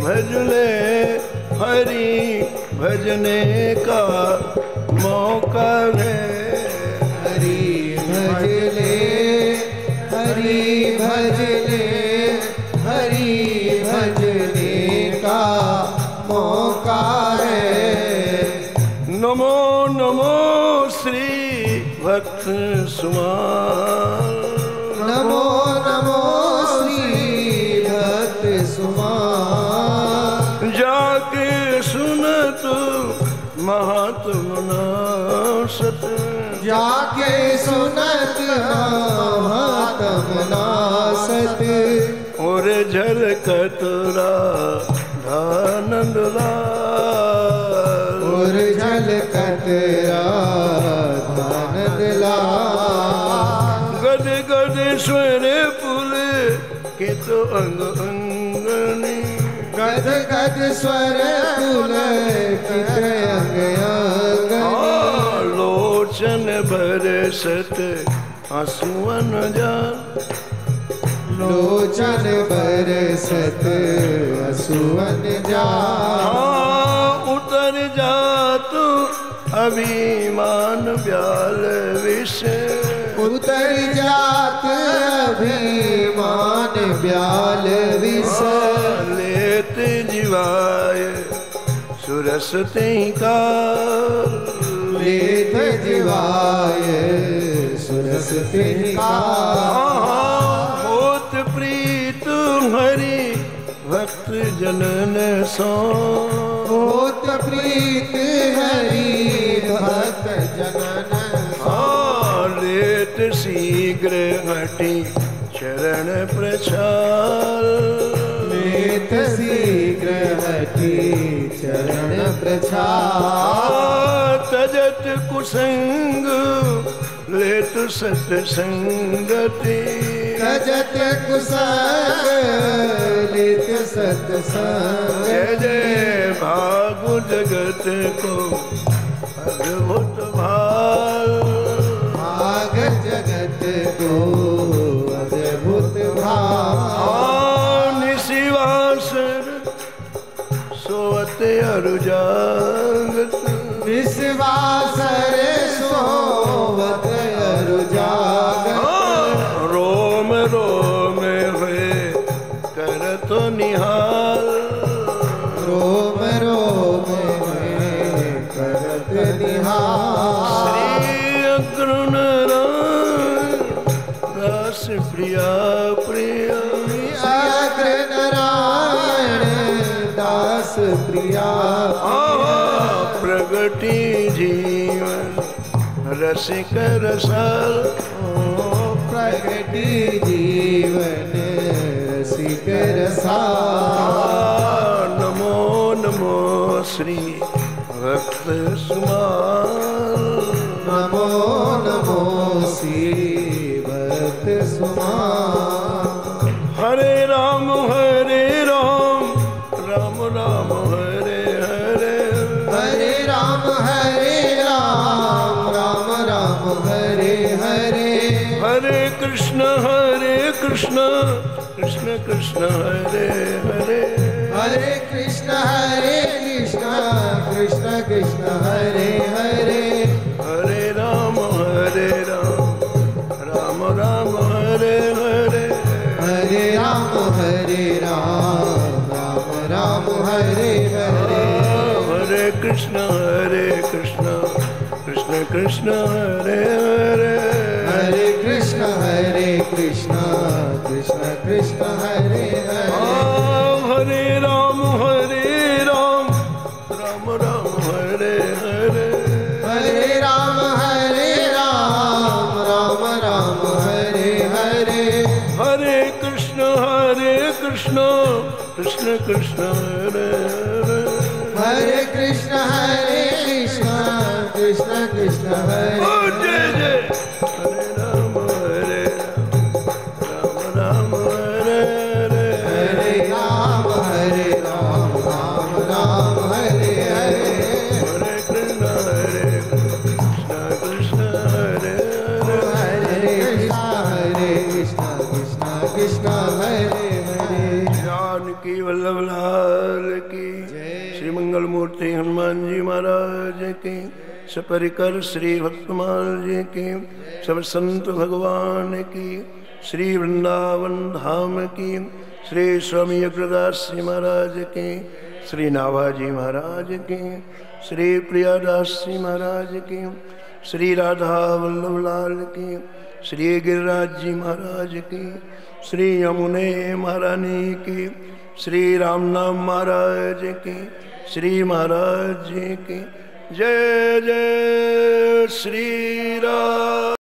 भज ले, हरि भजने का मौका है। हरि भज ले, हरि भज ले, हरि भजने का मौका है। नमो नमो श्री भक्त सुमान, नमो नमो श्री भक्त सुमान। जाके सुनत महात्मा नासत, जाके सुनत महात्मा नासत। और झलकत राधानंद लाल, और झलकत राधानंद लाल। गद गद स्वर पुल के तो अंग अंगनी, गद गद स्वर पुल के अंग अंगनी। लोचन बरसत आंसुअन जान, लोचन बरसत आंसुअन जान। उतर जा तू अभिमान ब्याल विष, उतर जात अभिमान ब्याल विष। लेत जीवाय सुरस तेहि काल, लेत जीवाय सुरस तेहि काल। होत प्रीत हरि भक्त जनन सो, होत प्रीत हरि भक्त जनन सो। लेत शीघ्र हटि चरण प्रचार, लेत शीघ्र हटि चरण प्रचार। तजत कुसंग लेत सत्संगति, तजत कुसंग लेत सत्संग। जय जय भागु जगत को अद्भुत भाग, भाग जगत को अद्भुत भाग। निशिवासर सोवत अरु जागत, विश्वासर सोवत अरु जागत। रोम रोम हुए करत निहाल, रोम रोम में करत निहाल। श्री अग्रुण दास प्रिया प्रिया, अग्र नारायण दास प्रिया। प्रगति जीवन रसिक रसाल, प्रगति जीवन रसिक रसाल। नमो नमो श्री भक्त सुमान, नमो नमो श्री भक्त सुमान। हरे राम राम राम हरे हरे, हरे राम राम राम हरे हरे। हरे कृष्ण कृष्ण कृष्ण हरे हरे, हरे कृष्ण कृष्ण कृष्ण हरे हरे। हरे राम राम राम हरे हरे, हरे राम राम राम हरे हरे। हरे कृष्ण कृष्ण कृष्ण हरे हरे, हरे कृष्ण कृष्ण कृष्ण हरे हरे। हरे राम राम राम हरे हरे, हरे राम राम राम हरे हरे। हरे कृष्ण कृष्ण कृष्ण हरे हरे, हरे कृष्ण कृष्ण कृष्ण हरे। जय जय हरे राम राम हरे हरे, हरे राम राम हरे हरे। हरे कृष्ण कृष्ण हरे हरे, हरे कृष्ण कृष्ण कृष्ण हरे हरे। जानकी वल्लभ लाल लाल की। श्री मंगल मूर्ति हनुमान जी महाराज की। सपरिकर श्री भक्तमाल जी की। सब संत भगवान की। श्री वृंदावन धाम की। श्री स्वामी अग्रदास जी महाराज की। श्री नाभाजी महाराज की। श्री प्रियादास जी महाराज की। श्री राधा वल्लभ लाल की। श्री गिरिराज जी महाराज की। श्री यमुने महारानी की। श्री रामनाम महाराज की। श्री महाराज जी की। जय जय श्री राम।